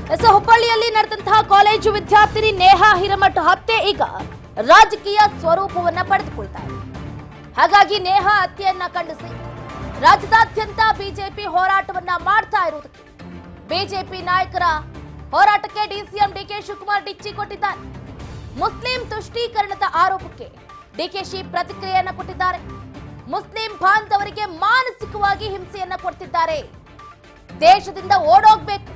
ಹುಬ್ಬಳ್ಳಿಯಲ್ಲಿ ನಡೆದಂತಹ ಕಾಲೇಜು ವಿದ್ಯಾರ್ಥಿನಿ ನೇಹಾ ಹಿರೇಮಠ ಹತ್ಯೆ ಈಗ ರಾಜಕೀಯ ಸ್ವರೂಪವನ್ನ ಪಡೆದುಕೊಳ್ತಾ ಇದೆ. ಹಾಗಾಗಿ ನೇಹಾ ಹತ್ಯೆಯನ್ನ ಖಂಡಿಸಿ ರಾಜ್ಯದಾದ್ಯಂತ ಬಿಜೆಪಿ ಹೋರಾಟವನ್ನ ಮಾಡ್ತಾ ಇರುವುದಕ್ಕೆ ಬಿಜೆಪಿ ನಾಯಕರ ಹೋರಾಟಕ್ಕೆ ಡಿಸಿಎಂ ಡಿಕೆ ಶಿವಕುಮಾರ್ ಡಿಚ್ಚಿ ಕೊಟ್ಟಿದ್ದಾರೆ. ಮುಸ್ಲಿಂ ತುಷ್ಟೀಕರಣದ ಆರೋಪಕ್ಕೆ ಡಿಕೆಶಿ ಪ್ರತಿಕ್ರಿಯೆಯನ್ನ ಕೊಟ್ಟಿದ್ದಾರೆ. ಮುಸ್ಲಿಂ ಬಾಂಧವರಿಗೆ ಮಾನಸಿಕವಾಗಿ ಹಿಂಸೆಯನ್ನ ಕೊಡ್ತಿದ್ದಾರೆ. ದೇಶದಿಂದ ಓಡೋಗ್ಬೇಕು,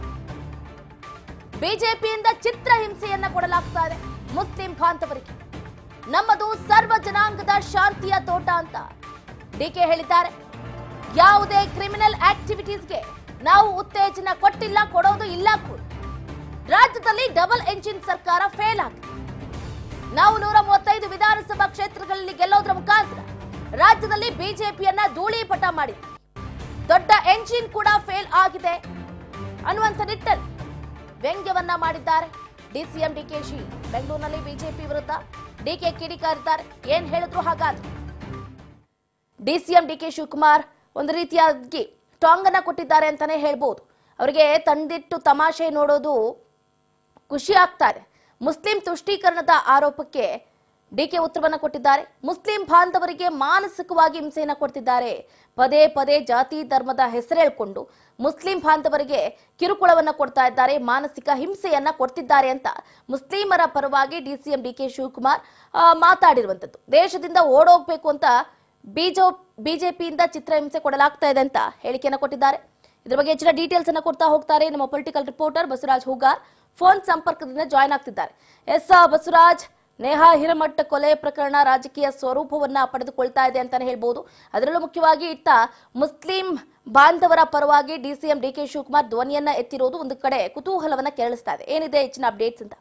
ಬಿಜೆಪಿಯಿಂದ ಚಿತ್ರ ಹಿಂಸೆಯನ್ನ ಕೊಡಲಾಗ್ತಾ ಇದೆ ಮುಸ್ಲಿಂ ಬಾಂಧವರಿಗೆ. ನಮ್ಮದು ಸರ್ವ ಜನಾಂಗದ ಶಾಂತಿಯ ತೋಟ ಅಂತ ಡಿಕೆ ಹೇಳಿದ್ದಾರೆ. ಯಾವುದೇ ಕ್ರಿಮಿನಲ್ ಆಕ್ಟಿವಿಟೀಸ್ಗೆ ನಾವು ಉತ್ತೇಜನ ಕೊಟ್ಟಿಲ್ಲ, ಕೊಡೋದು ಇಲ್ಲ ಕೂಡ. ರಾಜ್ಯದಲ್ಲಿ ಡಬಲ್ ಎಂಜಿನ್ ಸರ್ಕಾರ ಫೇಲ್ ಆಗಿದೆ. ನಾವು 135 ವಿಧಾನಸಭಾ ಕ್ಷೇತ್ರಗಳಲ್ಲಿ ಗೆಲ್ಲೋದ್ರ ಮುಖಾಂತರ ರಾಜ್ಯದಲ್ಲಿ ಬಿಜೆಪಿಯನ್ನ ಧೂಳೀಪಟ ಮಾಡಿದೆ. ದೊಡ್ಡ ಎಂಜಿನ್ ಕೂಡ ಫೇಲ್ ಆಗಿದೆ ಅನ್ನುವಂಥ ನಿಟ್ಟಲ್ಲಿ ವ್ಯಂಗ್ಯವನ್ನ ಮಾಡಿದ್ದಾರೆ ಡಿಸಿಎಂ ಡಿಕೆಶಿ. ಬೆಂಗಳೂರಿನಲ್ಲಿ ಬಿಜೆಪಿ ವಿರುದ್ಧ ಡಿಕೆ ಕಿಡಿಕಾರಿದ್ದಾರೆ. ಏನ್ ಹೇಳಿದ್ರು ಹಾಗಾದ್ರೆ ಡಿಸಿಎಂ ಡಿಕೆ ಶಿವಕುಮಾರ್ ಒಂದು ರೀತಿಯಾಗಿ ಟಾಂಗ್ ಅನ್ನ ಕೊಟ್ಟಿದ್ದಾರೆ ಅಂತಾನೆ ಹೇಳ್ಬೋದು. ಅವರಿಗೆ ತಂದಿಟ್ಟು ತಮಾಷೆ ನೋಡೋದು ಖುಷಿ ಆಗ್ತಾ ಇದೆ. ಮುಸ್ಲಿಂ ತುಷ್ಟೀಕರಣದ ಆರೋಪಕ್ಕೆ ಡಿಕೆ ಉತ್ತರವನ್ನ ಕೊಟ್ಟಿದ್ದಾರೆ. ಮುಸ್ಲಿಂ ಬಾಂಧವರಿಗೆ ಮಾನಸಿಕವಾಗಿ ಹಿಂಸೆಯನ್ನ ಕೊಡ್ತಿದ್ದಾರೆ. ಪದೇ ಪದೇ ಜಾತಿ ಧರ್ಮದ ಹೆಸರೇಳ್ಕೊಂಡು ಮುಸ್ಲಿಂ ಬಾಂಧವರಿಗೆ ಕಿರುಕುಳವನ್ನ ಕೊಡ್ತಾ ಇದ್ದಾರೆ, ಮಾನಸಿಕ ಹಿಂಸೆಯನ್ನ ಕೊಡ್ತಿದ್ದಾರೆ ಅಂತ ಮುಸ್ಲಿಮರ ಪರವಾಗಿ ಡಿಸಿಎಂ ಡಿಕೆ ಶಿವಕುಮಾರ್ ಮಾತಾಡಿರುವಂತದ್ದು. ದೇಶದಿಂದ ಓಡೋಗ್ಬೇಕು ಅಂತ ಬಿಜೆಪಿಯಿಂದ ಚಿತ್ರಹಿಂಸೆ ಕೊಡಲಾಗ್ತಾ ಇದೆ ಅಂತ ಹೇಳಿಕೆಯನ್ನ ಕೊಟ್ಟಿದ್ದಾರೆ. ಇದ್ರ ಬಗ್ಗೆ ಹೆಚ್ಚಿನ ಡೀಟೇಲ್ಸ್ ಅನ್ನ ಕೊಡ್ತಾ ಹೋಗ್ತಾರೆ ನಮ್ಮ political reporter Basavaraj Hoogar. Phone ಸಂಪರ್ಕದಿಂದ ಜಾಯ್ನ್ ಆಗ್ತಿದ್ದಾರೆ. ಎಸ್ ಬಸವರಾಜ್, ನೇಹಾ ಹಿರೇಮಠ ಕೊಲೆ ಪ್ರಕರಣ ರಾಜಕೀಯ ಸ್ವರೂಪವನ್ನ ಪಡೆದುಕೊಳ್ತಾ ಇದೆ ಅಂತಾನೆ ಹೇಳ್ಬೋದು. ಅದರಲ್ಲೂ ಮುಖ್ಯವಾಗಿ ಇತ್ತ ಮುಸ್ಲಿಂ ಬಾಂಧವರ ಪರವಾಗಿ ಡಿಸಿಎಂ ಡಿಕೆ ಶಿವಕುಮಾರ್ ಧ್ವನಿಯನ್ನ ಎತ್ತಿರೋದು ಒಂದು ಕಡೆ ಕುತೂಹಲವನ್ನ ಕೆರಳಿಸ್ತಾ ಇದೆ. ಏನಿದೆ ಹೆಚ್ಚಿನ ಅಪ್ಡೇಟ್ಸ್ ಅಂತ?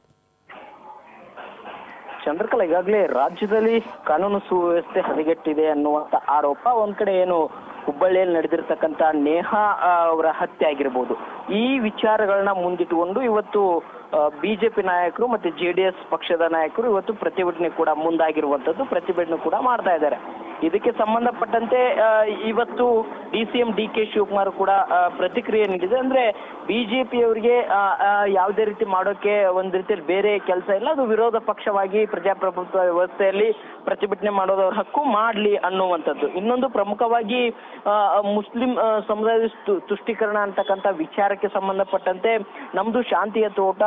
ಚಂದ್ರಕಲಾ, ಈಗಾಗಲೇ ರಾಜ್ಯದಲ್ಲಿ ಕಾನೂನು ಸುವ್ಯವಸ್ಥೆ ಹದಗೆಟ್ಟಿದೆ ಅನ್ನುವಂತ ಆರೋಪ ಒಂದ್ ಕಡೆ ಏನು ಹುಬ್ಬಳ್ಳಿಯಲ್ಲಿ ನಡೆದಿರ್ತಕ್ಕಂಥ ನೇಹಾ ಅವರ ಹತ್ಯೆ ಆಗಿರ್ಬೋದು, ಈ ವಿಚಾರಗಳನ್ನ ಮುಂದಿಟ್ಟುಕೊಂಡು ಇವತ್ತು ಬಿಜೆಪಿ ನಾಯಕರು ಮತ್ತೆ ಜೆಡಿಎಸ್ ಪಕ್ಷದ ನಾಯಕರು ಇವತ್ತು ಪ್ರತಿಭಟನೆ ಕೂಡ ಮುಂದಾಗಿರುವಂತದ್ದು, ಪ್ರತಿಭಟನೆ ಕೂಡ ಮಾಡ್ತಾ ಇದ್ದಾರೆ. ಇದಕ್ಕೆ ಸಂಬಂಧಪಟ್ಟಂತೆ ಇವತ್ತು ಡಿಸಿಎಂ ಡಿಕೆ ಶಿವಕುಮಾರ್ ಕೂಡ ಪ್ರತಿಕ್ರಿಯೆ ನೀಡಿದೆ. ಅಂದ್ರೆ ಬಿಜೆಪಿಯವರಿಗೆ ಯಾವುದೇ ರೀತಿ ಮಾಡೋಕೆ ಒಂದ್ ರೀತಿಯಲ್ಲಿ ಬೇರೆ ಕೆಲಸ ಇಲ್ಲ, ಅದು ವಿರೋಧ ಪಕ್ಷವಾಗಿ ಪ್ರಜಾಪ್ರಭುತ್ವ ವ್ಯವಸ್ಥೆಯಲ್ಲಿ ಪ್ರತಿಭಟನೆ ಮಾಡೋದು ಅವ್ರ ಹಕ್ಕು ಮಾಡ್ಲಿ ಅನ್ನುವಂಥದ್ದು. ಇನ್ನೊಂದು ಪ್ರಮುಖವಾಗಿ ಮುಸ್ಲಿಂ ಸಮುದಾಯದ ತುಷ್ಟೀಕರಣ ಅಂತಕ್ಕಂಥ ವಿಚಾರಕ್ಕೆ ಸಂಬಂಧಪಟ್ಟಂತೆ ನಮ್ದು ಶಾಂತಿಯ ತೋಟ,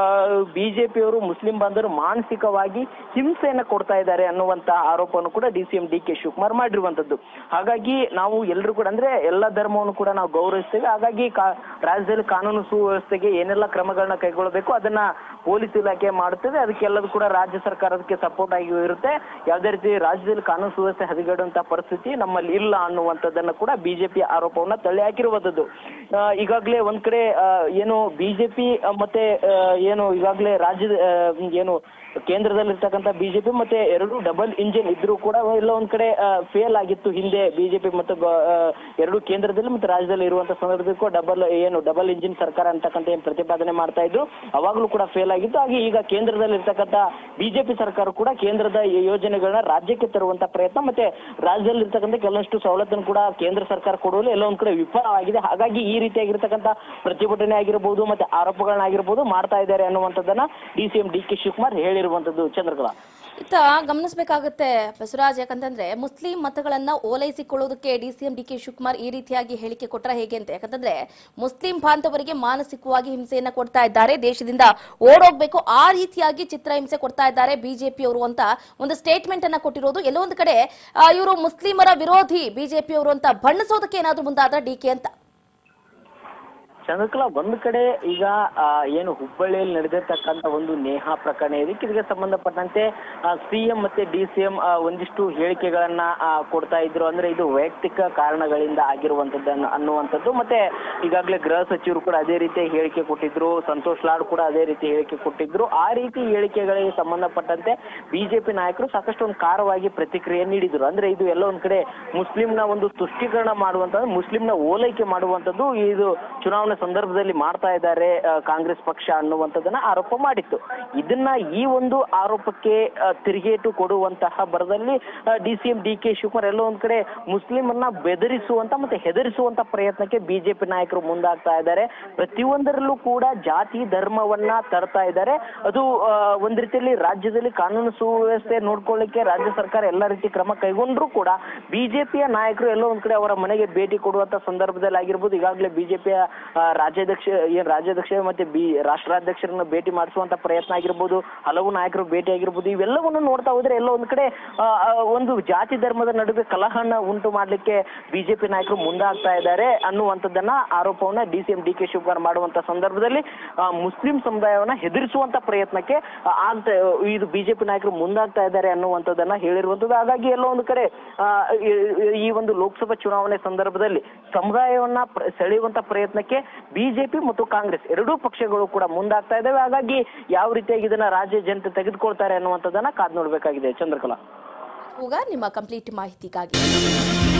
ಬಿಜೆಪಿಯವರು ಮುಸ್ಲಿಂ ಬಾಂಧವರು ಮಾನಸಿಕವಾಗಿ ಹಿಂಸೆಯನ್ನ ಕೊಡ್ತಾ ಇದ್ದಾರೆ ಅನ್ನುವಂತ ಆರೋಪವನ್ನು ಕೂಡ ಡಿಸಿಎಂ ಡಿಕೆ ಶಿವಕುಮಾರ್ ಮಾಡಿರುವಂತದ್ದು. ಹಾಗಾಗಿ ನಾವು ಎಲ್ಲರೂ ಕೂಡ ಅಂದ್ರೆ ಎಲ್ಲ ಧರ್ಮವನ್ನು ಕೂಡ ನಾವು ಗೌರವಿಸ್ತೇವೆ. ಹಾಗಾಗಿ ರಾಜ್ಯದಲ್ಲಿ ಕಾನೂನು ಸುವ್ಯವಸ್ಥೆಗೆ ಏನೆಲ್ಲ ಕ್ರಮಗಳನ್ನ ಕೈಗೊಳ್ಳಬೇಕು ಅದನ್ನ ಪೊಲೀಸ್ ಇಲಾಖೆ ಮಾಡುತ್ತದೆ. ಅದಕ್ಕೆಲ್ಲದೂ ಕೂಡ ರಾಜ್ಯ ಸರ್ಕಾರಕ್ಕೆ ಸಪೋರ್ಟ್ ಆಗಿ ಇರುತ್ತೆ. ಯಾವುದೇ ರೀತಿ ರಾಜ್ಯದಲ್ಲಿ ಕಾನೂನು ಸುವ್ಯವಸ್ಥೆ ಹದಗೆಡುವಂತ ಪರಿಸ್ಥಿತಿ ನಮ್ಮಲ್ಲಿ ಇಲ್ಲ ಅನ್ನುವಂಥದ್ದನ್ನ ಕೂಡ ಬಿಜೆಪಿ ಆರೋಪವನ್ನ ತಳ್ಳಿ ಹಾಕಿರುವಂತದ್ದು. ಈಗಾಗಲೇ ಒಂದ್ ಕಡೆ ಏನು ಬಿಜೆಪಿ ಮತ್ತೆ ಏನು ಈಗಾಗಲೇ ರಾಜ್ಯದ ಏನು ಕೇಂದ್ರದಲ್ಲಿರ್ತಕ್ಕಂಥ ಬಿಜೆಪಿ ಮತ್ತೆ ಎರಡು ಡಬಲ್ ಇಂಜಿನ್ ಇದ್ರೂ ಕೂಡ ಎಲ್ಲ ಒಂದ್ ಕಡೆ ಫೇಲ್ ಆಗಿತ್ತು ಹಿಂದೆ ಬಿಜೆಪಿ ಮತ್ತು ಎರಡು ಕೇಂದ್ರದಲ್ಲಿ ಮತ್ತೆ ರಾಜ್ಯದಲ್ಲಿ ಇರುವಂತ ಸಂದರ್ಭಕ್ಕೂ ಡಬಲ್ ಇಂಜಿನ್ ಸರ್ಕಾರ ಅಂತಕ್ಕಂಥ ಏನ್ ಪ್ರತಿಪಾದನೆ ಮಾಡ್ತಾ ಇದ್ರು, ಅವಾಗ್ಲೂ ಕೂಡ ಫೇಲ್ ಆಗಿತ್ತು. ಹಾಗೆ ಈಗ ಕೇಂದ್ರದಲ್ಲಿ ಇರ್ತಕ್ಕಂಥ ಬಿಜೆಪಿ ಸರ್ಕಾರ ಕೂಡ ಕೇಂದ್ರದ ಯೋಜನೆಗಳನ್ನ ರಾಜ್ಯಕ್ಕೆ ತರುವಂತ ಪ್ರಯತ್ನ ಮತ್ತೆ ರಾಜ್ಯದಲ್ಲಿ ಇರ್ತಕ್ಕಂಥ ಕೆಲವಷ್ಟು ಸವಲತ್ತನ್ನು ಕೂಡ ಕೇಂದ್ರ ಸರ್ಕಾರ ಕೊಡುವಲ್ಲಿ ಎಲ್ಲ ಒಂದ್ ಕಡೆ ವಿಫಲವಾಗಿದೆ. ಹಾಗಾಗಿ ಈ ರೀತಿಯಾಗಿರ್ತಕ್ಕಂಥ ಪ್ರತಿಭಟನೆ ಆಗಿರ್ಬೋದು ಮತ್ತೆ ಆರೋಪಗಳನ್ನಾಗಿರ್ಬೋದು ಮಾಡ್ತಾ ಇದ್ದಾರೆ ಅನ್ನುವಂಥದ್ದನ್ನ ಡಿಸಿಎಂ ಡಿಕೆ ಶಿವಕುಮಾರ್ ಹೇಳಿರುವಂತದ್ದು. ಚಂದ್ರಕಲಾ, ಇತ್ತ ಗಮನಿಸಬೇಕಾಗುತ್ತೆ ಬಸವರಾಜ್, ಯಾಕಂತಂದ್ರೆ ಮುಸ್ಲಿಂ ಮತಗಳನ್ನ ಓಲೈಸಿಕೊಳ್ಳೋದಕ್ಕೆ ಡಿಸಿಎಂ ಡಿಕೆ ಶಿವಕುಮಾರ್ ಈ ರೀತಿಯಾಗಿ ಹೇಳಿಕೆ ಕೊಟ್ರ ಹೇಗೆ ಅಂತ. ಯಾಕಂತಂದ್ರೆ ಮುಸ್ಲಿಂ ಬಾಂಧವರಿಗೆ ಮಾನಸಿಕವಾಗಿ ಹಿಂಸೆಯನ್ನ ಕೊಡ್ತಾ ಇದ್ದಾರೆ, ದೇಶದಿಂದ ಓಡೋಗ್ಬೇಕು ಆ ರೀತಿಯಾಗಿ ಚಿತ್ರಹಿಂಸೆ ಕೊಡ್ತಾ ಇದ್ದಾರೆ ಬಿಜೆಪಿಯವರು ಅಂತ ಒಂದು ಸ್ಟೇಟ್ಮೆಂಟ್ ಅನ್ನ ಕೊಟ್ಟಿರೋದು. ಎಲ್ಲೋ ಒಂದು ಕಡೆ ಇವರು ಮುಸ್ಲಿಮರ ವಿರೋಧಿ ಬಿಜೆಪಿಯವರು ಅಂತ ಬಣ್ಣಿಸೋದಕ್ಕೆ ಏನಾದ್ರೂ ಮುಂದಾದ ಡಿಕೆ ಅಂತ. ಚಂದ್ರಕಲಾ, ಒಂದ್ ಕಡೆ ಈಗ ಏನು ಹುಬ್ಬಳ್ಳಿಯಲ್ಲಿ ನಡೆದಿರ್ತಕ್ಕಂಥ ಒಂದು ನೇಹಾ ಪ್ರಕರಣ ಇದಕ್ಕೆ ಸಂಬಂಧಪಟ್ಟಂತೆ ಸಿಎಂ ಮತ್ತೆ ಡಿಸಿಎಂ ಒಂದಿಷ್ಟು ಹೇಳಿಕೆಗಳನ್ನ ಕೊಡ್ತಾ ಇದ್ರು. ಅಂದ್ರೆ ಇದು ವೈಯಕ್ತಿಕ ಕಾರಣಗಳಿಂದ ಆಗಿರುವಂತದ್ದು ಅನ್ನುವಂಥದ್ದು. ಮತ್ತೆ ಈಗಾಗಲೇ ಗೃಹ ಸಚಿವರು ಕೂಡ ಅದೇ ರೀತಿ ಹೇಳಿಕೆ ಕೊಟ್ಟಿದ್ರು, ಸಂತೋಷ್ ಲಾಡ್ ಕೂಡ ಅದೇ ರೀತಿ ಹೇಳಿಕೆ ಕೊಟ್ಟಿದ್ರು. ಆ ರೀತಿ ಹೇಳಿಕೆಗಳಿಗೆ ಸಂಬಂಧಪಟ್ಟಂತೆ ಬಿಜೆಪಿ ನಾಯಕರು ಸಾಕಷ್ಟು ಒಂದು ಖಾರವಾಗಿ ಪ್ರತಿಕ್ರಿಯೆ ನೀಡಿದ್ರು. ಅಂದ್ರೆ ಇದು ಎಲ್ಲ ಒಂದ್ ಕಡೆ ಮುಸ್ಲಿಂನ ಒಂದು ತುಷ್ಟೀಕರಣ ಮಾಡುವಂತದ್ದು, ಮುಸ್ಲಿಂನ ಓಲೈಕೆ ಮಾಡುವಂತದ್ದು, ಇದು ಚುನಾವಣಾ ಸಂದರ್ಭದಲ್ಲಿ ಮಾಡ್ತಾ ಇದ್ದಾರೆ ಕಾಂಗ್ರೆಸ್ ಪಕ್ಷ ಅನ್ನುವಂಥದ್ದನ್ನ ಆರೋಪ ಮಾಡಿತ್ತು. ಇದನ್ನ ಈ ಒಂದು ಆರೋಪಕ್ಕೆ ತಿರುಗೇಟು ಕೊಡುವಂತಹ ಬರದಲ್ಲಿ DCM DK ಶಿವಕುಮಾರ್ ಎಲ್ಲೋ ಒಂದ್ ಕಡೆ ಮುಸ್ಲಿಮನ್ನ ಬೆದರಿಸುವಂತ ಮತ್ತೆ ಹೆದರಿಸುವಂತ ಪ್ರಯತ್ನಕ್ಕೆ ಬಿಜೆಪಿ ನಾಯಕರು ಮುಂದಾಗ್ತಾ ಇದ್ದಾರೆ. ಪ್ರತಿಯೊಂದರಲ್ಲೂ ಕೂಡ ಜಾತಿ ಧರ್ಮವನ್ನ ತರ್ತಾ ಇದ್ದಾರೆ. ಅದು ಒಂದ್ ರೀತಿಯಲ್ಲಿ ರಾಜ್ಯದಲ್ಲಿ ಕಾನೂನು ಸುವ್ಯವಸ್ಥೆ ನೋಡ್ಕೊಳ್ಳಿಕ್ಕೆ ರಾಜ್ಯ ಸರ್ಕಾರ ಎಲ್ಲ ರೀತಿ ಕ್ರಮ ಕೈಗೊಂಡ್ರು ಕೂಡ ಬಿಜೆಪಿಯ ನಾಯಕರು ಎಲ್ಲೋ ಒಂದ್ ಕಡೆ ಅವರ ಮನೆಗೆ ಭೇಟಿ ಕೊಡುವಂತ ಸಂದರ್ಭದಲ್ಲಿ ಆಗಿರ್ಬೋದು, ಈಗಾಗಲೇ ಬಿಜೆಪಿಯ ರಾಜ್ಯಾಧ್ಯಕ್ಷ ಮತ್ತೆ ರಾಷ್ಟ್ರಾಧ್ಯಕ್ಷರನ್ನ ಭೇಟಿ ಮಾಡಿಸುವಂತ ಪ್ರಯತ್ನ ಆಗಿರ್ಬೋದು, ಹಲವು ನಾಯಕರು ಭೇಟಿ ಆಗಿರ್ಬೋದು, ಇವೆಲ್ಲವನ್ನು ನೋಡ್ತಾ ಹೋದ್ರೆ ಎಲ್ಲೋ ಒಂದ್ ಕಡೆ ಒಂದು ಜಾತಿ ಧರ್ಮದ ನಡುವೆ ಕಲಹನ ಉಂಟು ಮಾಡ್ಲಿಕ್ಕೆ ಬಿಜೆಪಿ ನಾಯಕರು ಮುಂದಾಗ್ತಾ ಇದ್ದಾರೆ ಅನ್ನುವಂಥದ್ದನ್ನ ಆರೋಪವನ್ನ DCM DK ಶಿವಕುಮಾರ್ ಮಾಡುವಂತ ಸಂದರ್ಭದಲ್ಲಿ ಮುಸ್ಲಿಂ ಸಮುದಾಯವನ್ನ ಹೆದರಿಸುವಂತ ಪ್ರಯತ್ನಕ್ಕೆ ಇದು ಬಿಜೆಪಿ ನಾಯಕರು ಮುಂದಾಗ್ತಾ ಇದ್ದಾರೆ ಅನ್ನುವಂಥದ್ದನ್ನ ಹೇಳಿರುವಂಥದ್ದು. ಹಾಗಾಗಿ ಎಲ್ಲೋ ಒಂದು ಕಡೆ ಈ ಒಂದು ಲೋಕಸಭಾ ಚುನಾವಣೆ ಸಂದರ್ಭದಲ್ಲಿ ಸಮುದಾಯವನ್ನ ಸೆಳೆಯುವಂತ ಪ್ರಯತ್ನಕ್ಕೆ ಬಿಜೆಪಿ ಮತ್ತು ಕಾಂಗ್ರೆಸ್ ಎರಡೂ ಪಕ್ಷಗಳು ಕೂಡ ಮುಂದಾಗ್ತಾ ಇದ್ದಾವೆ. ಹಾಗಾಗಿ ಯಾವ ರೀತಿಯಾಗಿ ಇದನ್ನ ರಾಜ್ಯ ಜನತೆ ತೆಗೆದುಕೊಳ್ತಾರೆ ಅನ್ನುವಂಥದ್ದನ್ನ ಕಾದ್ ನೋಡ್ಬೇಕಾಗಿದೆ. ಚಂದ್ರಕಲಾ, ನಿಮ್ಮ ಕಂಪ್ಲೀಟ್ ಮಾಹಿತಿಗಾಗಿ